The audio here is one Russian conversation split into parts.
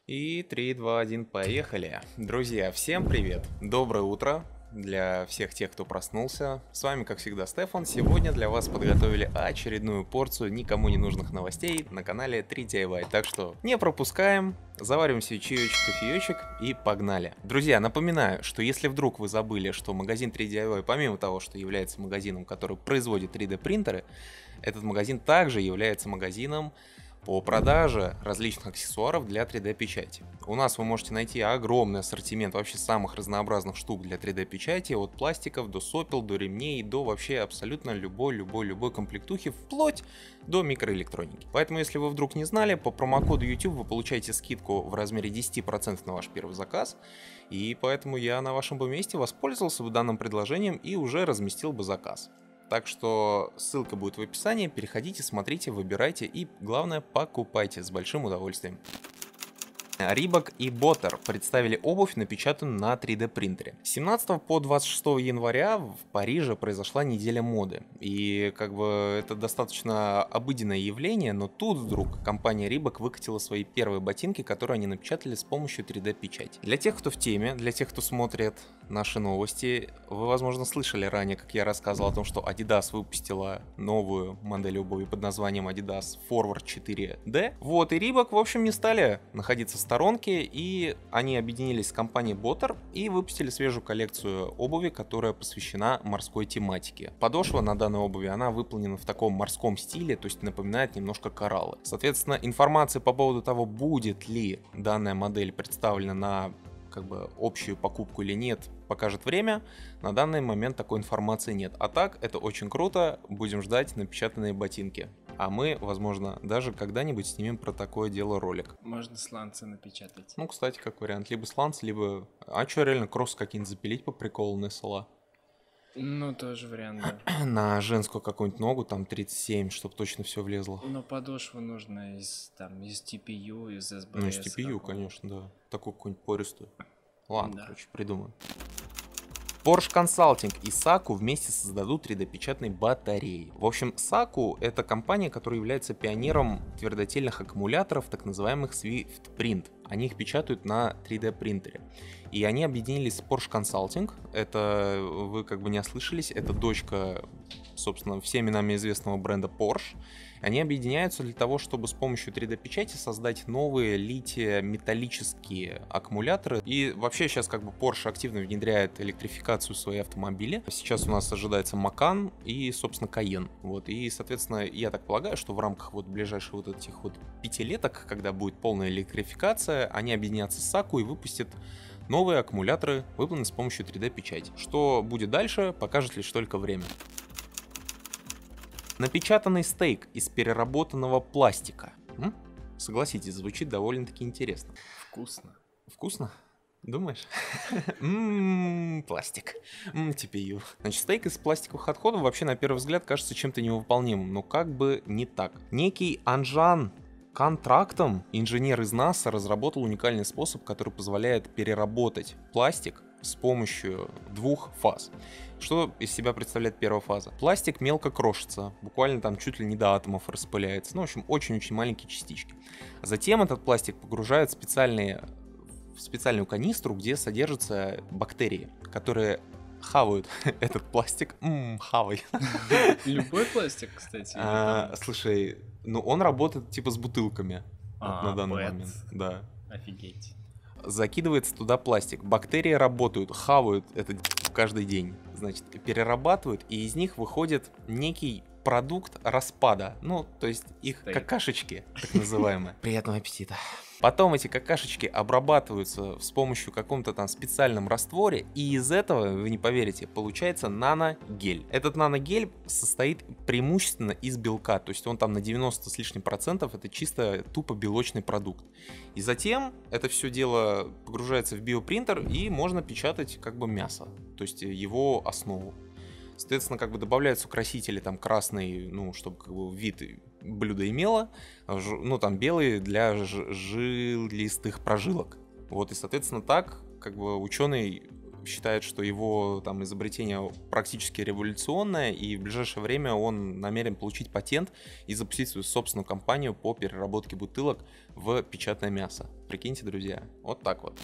И 3, 2, 1, поехали. Друзья, всем привет. Доброе утро для всех тех, кто проснулся. С вами, как всегда, Стефан. Сегодня для вас подготовили очередную порцию никому не нужных новостей на канале 3DIY. Так что не пропускаем, завариваем себе чаечек, кофеечек и погнали. Друзья, напоминаю, что если вдруг вы забыли, что магазин 3DIY, помимо того, что является магазином, который производит 3D принтеры, этот магазин также является магазином по продаже различных аксессуаров для 3D-печати. У нас вы можете найти огромный ассортимент вообще самых разнообразных штук для 3D-печати, от пластиков до сопел, до ремней, до вообще абсолютно любой комплектухи, вплоть до микроэлектроники. Поэтому, если вы вдруг не знали, по промокоду YouTube вы получаете скидку в размере 10% на ваш первый заказ, и поэтому я на вашем бы месте воспользовался бы данным предложением и уже разместил бы заказ. Так что ссылка будет в описании, переходите, смотрите, выбирайте и, главное, покупайте с большим удовольствием. Reebok и Botter представили обувь, напечатанную на 3D принтере. С 17 по 26 января в Париже произошла неделя моды. И это достаточно обыденное явление, но тут вдруг компания Reebok выкатила свои первые ботинки, которые они напечатали с помощью 3D печати. Для тех, кто в теме, для тех, кто смотрит наши новости, вы, возможно, слышали ранее, как я рассказывал о том, что Adidas выпустила новую модель обуви под названием Adidas Forward 4D. Вот, и Reebok, в общем, не стали находиться в сторонке, и они объединились с компанией Botter и выпустили свежую коллекцию обуви, которая посвящена морской тематике. Подошва на данной обуви, она выполнена в таком морском стиле, то есть напоминает немножко кораллы. Соответственно, информация по поводу того, будет ли данная модель представлена на общую покупку или нет, покажет время. На данный момент такой информации нет. А так, это очень круто. Будем ждать напечатанные ботинки. А мы, возможно, даже когда-нибудь снимем про такое дело ролик. Можно сланцы напечатать. Ну, кстати, как вариант. Либо сланцы, либо... А что, реально, кросс какие-нибудь запилить по приколу на SLA? Ну, тоже вариант, да. На женскую какую-нибудь ногу, там 37, чтобы точно все влезло. Но подошву нужно из TPU, из SBS. Ну, из TPU, конечно, да. Такую какую-нибудь пористую. Ладно, Да. короче, придумаю. Porsche Consulting и SAKU вместе создадут 3D-печатные батареи. В общем, SAKU — это компания, которая является пионером твердотельных аккумуляторов, так называемых Swift Print. Они их печатают на 3D принтере. И они объединились с Porsche Consulting. Это, вы не ослышались, это дочка, собственно, всеми нами известного бренда Porsche. Они объединяются для того, чтобы с помощью 3D-печати создать новые литиеметаллические аккумуляторы. И вообще сейчас Porsche активно внедряет электрификацию в свои автомобили. Сейчас у нас ожидается Macan и, собственно, Cayenne. Вот. И, соответственно, я так полагаю, что в рамках ближайших этих 5-леток, когда будет полная электрификация, они объединятся с SAKU и выпустят новые аккумуляторы, выполненные с помощью 3D-печати. Что будет дальше, покажет лишь только время. Напечатанный стейк из переработанного пластика. Согласитесь, звучит довольно-таки интересно. Вкусно. Вкусно? Думаешь? Пластик. TPU. Значит, стейк из пластиковых отходов вообще на первый взгляд кажется чем-то невыполнимым, но не так. Некий Анжан Контрактом инженер из НАСА разработал уникальный способ, который позволяет переработать пластик с помощью 2 фаз. Что из себя представляет первая фаза? Пластик мелко крошится, буквально чуть ли не до атомов распыляется. В общем, очень-очень маленькие частички. Затем этот пластик погружают в специальную канистру, где содержатся бактерии, которые хавают этот пластик. Хавай. Любой пластик, кстати? Слушай, он работает с бутылками на данный момент. Да. Офигеть. Закидывается туда пластик. Бактерии работают, хавают это каждый день. Значит, перерабатывают, и из них выходит некий продукт распада. То есть их какашечки, так называемые. Приятного аппетита. Потом эти какашечки обрабатываются с помощью каком-то специальном растворе, и из этого, вы не поверите, получается наногель. Этот наногель состоит преимущественно из белка, то есть он на 90 с лишним процентов, это чисто тупо белочный продукт. И затем это все дело погружается в биопринтер, и можно печатать мясо, то есть его основу. Соответственно, добавляются красители, красный, чтобы вид блюда имело, белый для жилистых прожилок. Вот, и, соответственно, так, ученый считает, что его там изобретение практически революционное, и в ближайшее время он намерен получить патент и запустить свою собственную компанию по переработке бутылок в печатное мясо. Прикиньте, друзья, вот так вот.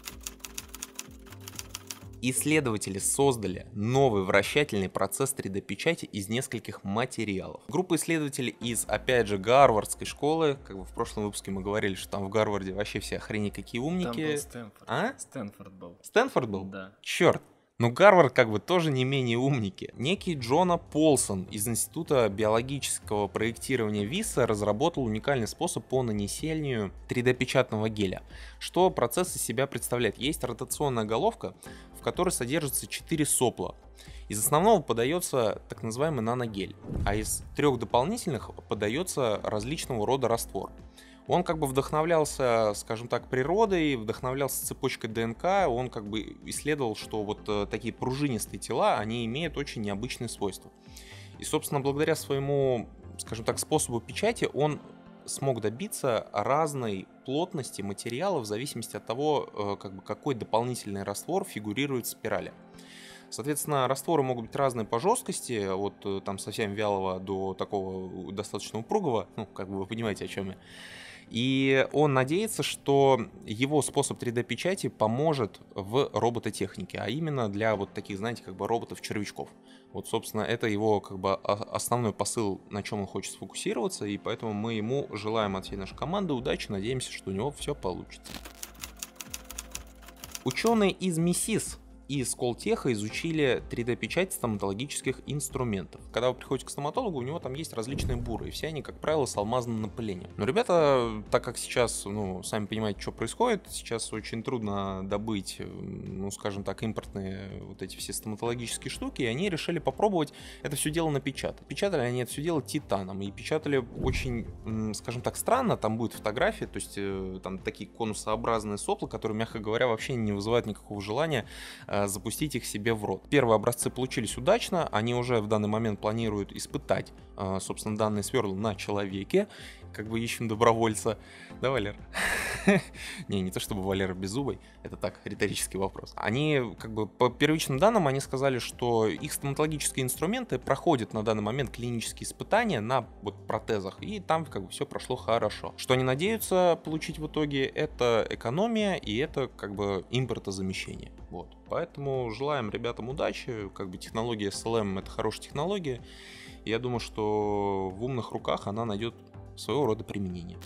Исследователи создали новый вращательный процесс 3D-печати из нескольких материалов. Группа исследователей из, опять же, Гарвардской школы. Как бы в прошлом выпуске мы говорили, что там в Гарварде вообще все охренеть какие умники. Там был Стэнфорд. А? Стэнфорд был. Стэнфорд был? Да. Черт. Но Гарвард как бы тоже не менее умники. Некий Джона Полсон из Института биологического проектирования ВИСа разработал уникальный способ по нанесению 3D-печатного геля. Что процесс из себя представляет? Есть ротационная головка, в которой содержится 4 сопла. Из основного подается так называемый наногель, а из 3 дополнительных подается различного рода раствор. Он как бы вдохновлялся, скажем так, природой, вдохновлялся цепочкой ДНК, он как бы исследовал, что вот такие пружинистые тела, они имеют очень необычные свойства. И, собственно, благодаря своему, скажем так, способу печати он смог добиться разной плотности материала в зависимости от того, как бы, какой дополнительный раствор фигурирует в спирали. Соответственно, растворы могут быть разные по жесткости, от там совсем вялого до такого достаточно упругого, ну, как бы вы понимаете, о чем я. И он надеется, что его способ 3D-печати поможет в робототехнике, а именно для вот таких, знаете, как бы роботов-червячков. Вот, собственно, это его как бы основной посыл, на чем он хочет сфокусироваться, и поэтому мы ему желаем от всей нашей команды удачи, надеемся, что у него все получится. Ученые из МИСИС и Сколтеха изучили 3D-печать стоматологических инструментов. Когда вы приходите к стоматологу, у него там есть различные буры, и все они, как правило, с алмазным напылением. Но ребята, так как сейчас, ну, сами понимаете, что происходит, сейчас очень трудно добыть, ну, скажем так, импортные вот эти все стоматологические штуки, и они решили попробовать это все дело напечатать. Печатали они это все дело титаном, и печатали очень, скажем так, странно, там будет фотография, то есть там такие конусообразные сопла, которые, мягко говоря, вообще не вызывают никакого желания запустить их себе в рот. Первые образцы получились удачно, они уже в данный момент планируют испытать, собственно, данные сверла на человеке, как бы ищем добровольца. Да, Валер? Не то чтобы Валера беззубый, это так, риторический вопрос. Они, как бы, по первичным данным, они сказали, что их стоматологические инструменты проходят на данный момент клинические испытания на вот протезах, и там, как бы, все прошло хорошо. Что они надеются получить в итоге, это экономия и это, как бы, импортозамещение. Вот. Поэтому желаем ребятам удачи, как бы технология SLM — это хорошая технология, и я думаю, что в умных руках она найдет своего рода применение.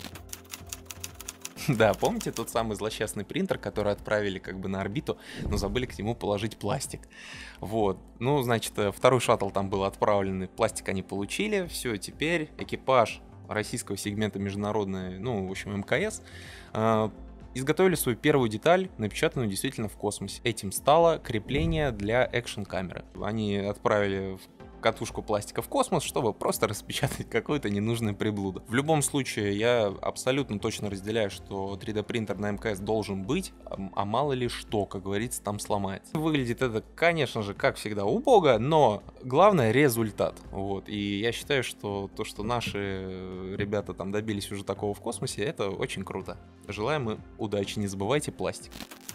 Да, помните тот самый злосчастный принтер, который отправили как бы на орбиту, но забыли к нему положить пластик? Вот, ну, значит, второй шаттл там был отправлен, пластик они получили, все, теперь экипаж российского сегмента международной, ну, в общем, МКС, изготовили свою первую деталь, напечатанную действительно в космосе. Этим стало крепление для экшн-камеры. Они отправили катушку пластика в космос, чтобы просто распечатать какую-то ненужную приблуду. В любом случае, я абсолютно точно разделяю, что 3D-принтер на МКС должен быть, а мало ли что, как говорится, там сломается. Выглядит это, конечно же, как всегда, убого, но главное — результат. Вот. И я считаю, что то, что наши ребята там добились уже такого в космосе, это очень круто. Желаем им удачи, не забывайте пластик.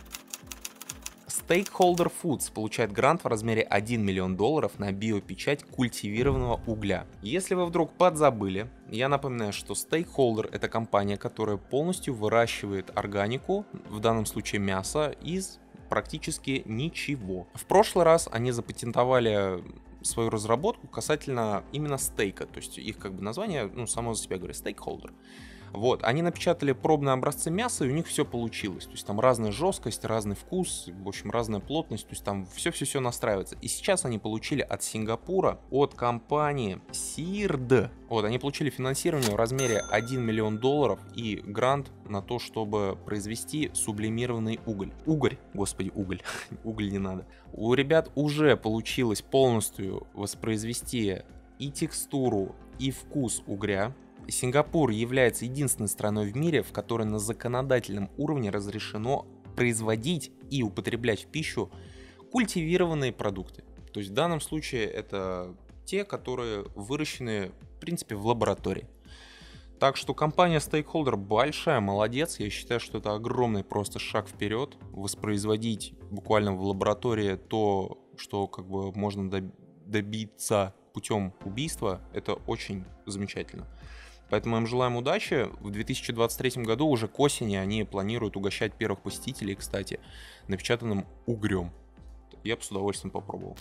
Stakeholder Foods получает грант в размере $1 миллион на биопечать культивированного угля. Если вы вдруг подзабыли, я напоминаю, что Stakeholder — это компания, которая полностью выращивает органику, в данном случае мясо, из практически ничего. В прошлый раз они запатентовали свою разработку касательно именно стейка, то есть их как бы название, ну, само за себя говорит, Stakeholder. Вот, они напечатали пробные образцы мяса, и у них все получилось. То есть там разная жесткость, разный вкус, в общем, разная плотность, то есть там все настраивается. И сейчас они получили от Сингапура, от компании SIRD, вот, они получили финансирование в размере $1 миллион и грант на то, чтобы произвести сублимированный уголь. Уголь не надо. У ребят уже получилось полностью воспроизвести и текстуру, и вкус угря. Сингапур является единственной страной в мире, в которой на законодательном уровне разрешено производить и употреблять в пищу культивированные продукты. То есть в данном случае это те, которые выращены, в принципе, в лаборатории. Так что компания Stakeholder большая, молодец. Я считаю, что это огромный просто шаг вперед. Воспроизводить буквально в лаборатории то, что как бы можно добиться путем убийства, это очень замечательно. Поэтому им желаем удачи. В 2023 году уже к осени они планируют угощать первых посетителей, кстати, напечатанным угрем. Я бы с удовольствием попробовал.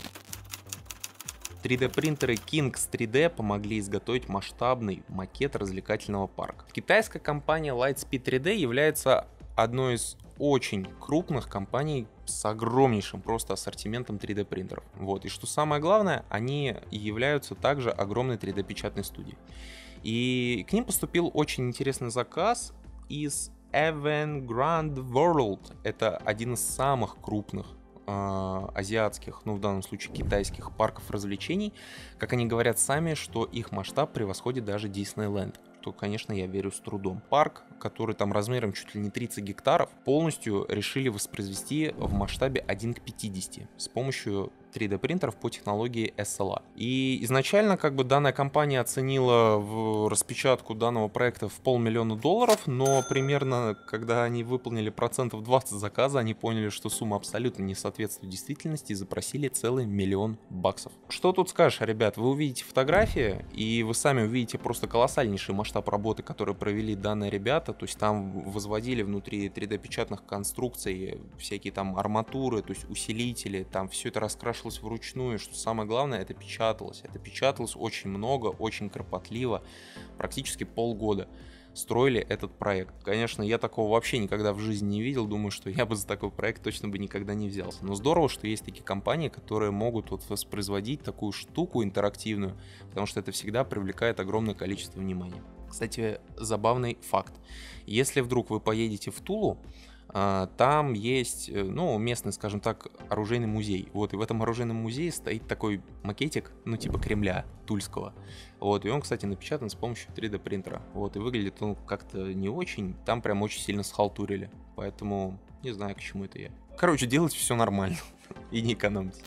3D-принтеры Kings 3D помогли изготовить масштабный макет развлекательного парка. Китайская компания Lightspeed 3D является одной из очень крупных компаний с огромнейшим просто ассортиментом 3D принтеров. Вот. И что самое главное, они являются также огромной 3D печатной студией. И к ним поступил очень интересный заказ из Evergrande World. Это один из самых крупных азиатских, ну в данном случае китайских парков развлечений. Как они говорят сами, что их масштаб превосходит даже Диснейленд. То, конечно, я верю с трудом. Парк, который там размером чуть ли не 30 гектаров, полностью решили воспроизвести в масштабе 1 к 50 с помощью 3D принтеров по технологии SLA. И изначально как бы данная компания оценила в распечатку данного проекта в $500 000, но примерно когда они выполнили процентов 20 заказа, они поняли, что сумма абсолютно не соответствует действительности и запросили целый $1 000 000. Что тут скажешь, ребят, вы увидите фотографии и вы сами увидите просто колоссальнейший масштаб работы, который провели данные ребята, то есть там возводили внутри 3D печатных конструкций всякие там арматуры, то есть усилители, там все это раскрашивалось вручную, что самое главное, это печаталось. Это печаталось очень много, очень кропотливо, практически полгода строили этот проект. Конечно, я такого вообще никогда в жизни не видел, думаю, что я бы за такой проект точно бы никогда не взялся. Но здорово, что есть такие компании, которые могут вот воспроизводить такую штуку интерактивную, потому что это всегда привлекает огромное количество внимания. Кстати, забавный факт. Если вдруг вы поедете в Тулу, там есть, ну, местный, скажем так, оружейный музей. Вот, и в этом оружейном музее стоит такой макетик, ну, типа Кремля тульского. Вот, и он, кстати, напечатан с помощью 3D принтера. Вот, и выглядит он как-то не очень, там прям очень сильно схалтурили. Поэтому не знаю, к чему это я. Короче, делайте все нормально и не экономьте.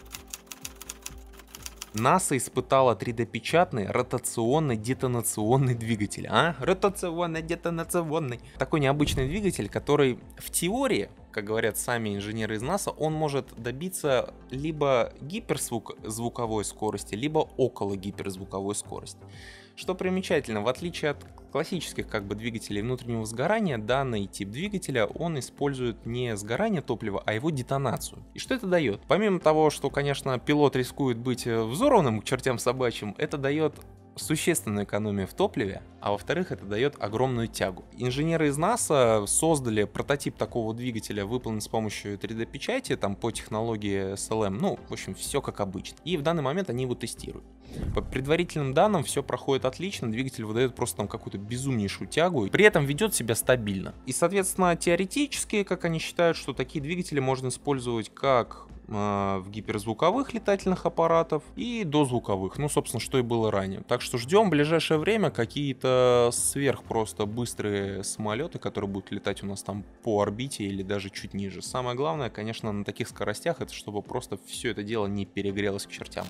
НАСА испытала 3D-печатный ротационно-детонационный двигатель. Ротационно-детонационный. Такой необычный двигатель, который в теории, как говорят сами инженеры из НАСА, он может добиться либо гиперзвуковой скорости, либо около гиперзвуковой скорости. Что примечательно, в отличие от классических как бы двигателей внутреннего сгорания, данный тип двигателя, он использует не сгорание топлива, а его детонацию. И что это дает? Помимо того, что, конечно, пилот рискует быть взорванным к чертям собачьим, это дает существенную экономию в топливе, а во-вторых, это дает огромную тягу. Инженеры из НАСА создали прототип такого двигателя, выполненный с помощью 3D-печати, там по технологии SLM, ну, в общем, все как обычно. И в данный момент они его тестируют. По предварительным данным все проходит отлично, двигатель выдает просто там какую-то безумнейшую тягу, и при этом ведет себя стабильно. И, соответственно, теоретически, как они считают, что такие двигатели можно использовать как в гиперзвуковых летательных аппаратов и дозвуковых, ну, собственно, что и было ранее. Так что ждем в ближайшее время какие-то сверх просто быстрые самолеты, которые будут летать у нас там по орбите или даже чуть ниже. Самое главное, конечно, на таких скоростях, это чтобы просто все это дело не перегрелось к чертям.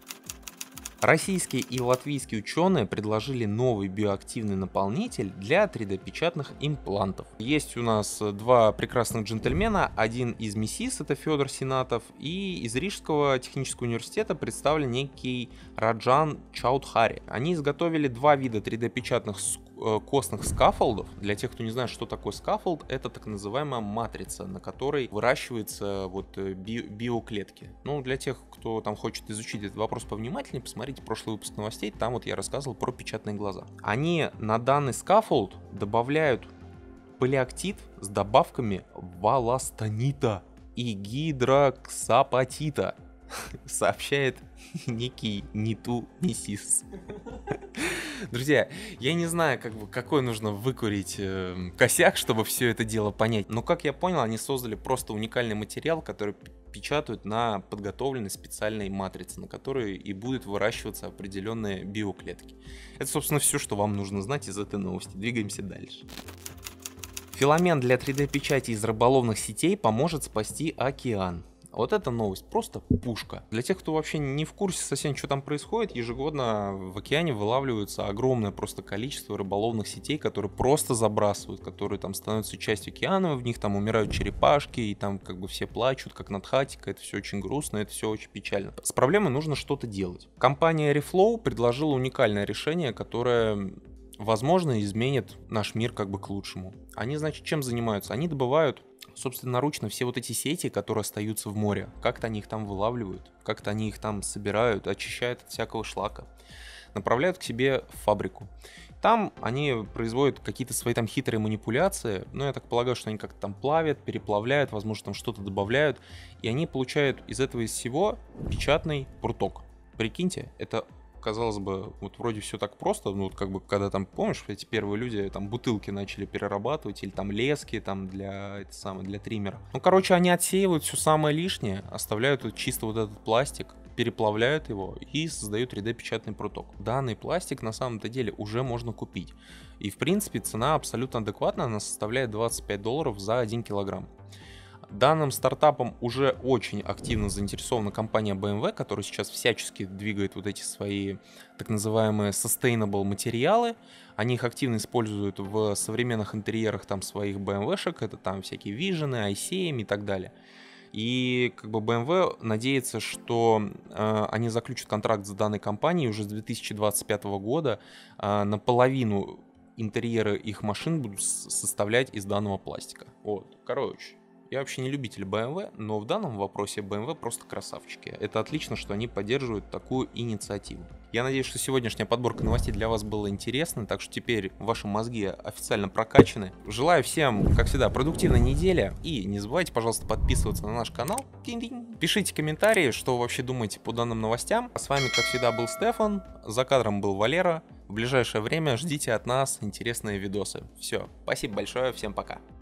Российские и латвийские ученые предложили новый биоактивный наполнитель для 3D-печатных имплантов. Есть у нас два прекрасных джентльмена, один из МИСИС, это Федор Синатов, и из Рижского технического университета представлен некий Раджан Чаудхари. Они изготовили два вида 3D-печатных костных скафолдов. Для тех, кто не знает, что такое скафолд, это так называемая матрица, на которой выращиваются вот биоклетки. Ну, для тех, кто там хочет изучить этот вопрос повнимательнее, посмотрите прошлый выпуск новостей, там вот я рассказывал про печатные глаза. Они на данный скафолд добавляют полиактид с добавками волластонита и гидроксапатита, сообщает некий Ниту Мисис. Друзья, я не знаю, какой нужно выкурить косяк, чтобы все это дело понять. Но, как я понял, они создали просто уникальный материал, который печатают на подготовленной специальной матрице, на которой и будут выращиваться определенные биоклетки. Это, собственно, все, что вам нужно знать из этой новости. Двигаемся дальше. Филамент для 3D-печати из рыболовных сетей поможет спасти океан. Вот эта новость просто пушка. Для тех, кто вообще не в курсе совсем, что там происходит, ежегодно в океане вылавливается огромное просто количество рыболовных сетей, которые просто забрасывают, которые там становятся частью океана, в них там умирают черепашки, и там как бы все плачут, как над Хатико, это все очень грустно, это все очень печально. С проблемой нужно что-то делать. Компания Reflow предложила уникальное решение, которое, возможно, изменит наш мир как бы к лучшему. Они, значит, чем занимаются? Они добывают собственноручно все вот эти сети, которые остаются в море. Как-то они их там вылавливают, как-то они их там собирают, очищают от всякого шлака, направляют к себе в фабрику. Там они производят какие-то свои там хитрые манипуляции, но я так полагаю, что они как-то там плавят, переплавляют, возможно, там что-то добавляют, и они получают из этого из всего печатный пруток. Прикиньте, это, казалось бы, вот вроде все так просто, ну вот как бы когда там, помнишь, эти первые люди там бутылки начали перерабатывать или там лески там для триммера. Ну, короче, они отсеивают все самое лишнее, оставляют вот чисто вот этот пластик, переплавляют его и создают 3D-печатный пруток. Данный пластик на самом-то деле уже можно купить. И в принципе цена абсолютно адекватная, она составляет $25 за 1 килограмм. Данным стартапом уже очень активно заинтересована компания BMW, которая сейчас всячески двигает вот эти свои так называемые sustainable материалы. Они их активно используют в современных интерьерах там своих BMW-шек, это там всякие Vision, i7 и так далее. И как бы BMW надеется, что они заключат контракт с данной компанией уже с 2025 года. Наполовину интерьеры их машин будут составлять из данного пластика. Вот, короче. Я вообще не любитель BMW, но в данном вопросе BMW просто красавчики. Это отлично, что они поддерживают такую инициативу. Я надеюсь, что сегодняшняя подборка новостей для вас была интересна, так что теперь ваши мозги официально прокачаны. Желаю всем, как всегда, продуктивной недели. И не забывайте, пожалуйста, подписываться на наш канал. Пишите комментарии, что вы вообще думаете по данным новостям. С вами, как всегда, был Стефан. За кадром был Валера. В ближайшее время ждите от нас интересные видосы. Все, спасибо большое, всем пока.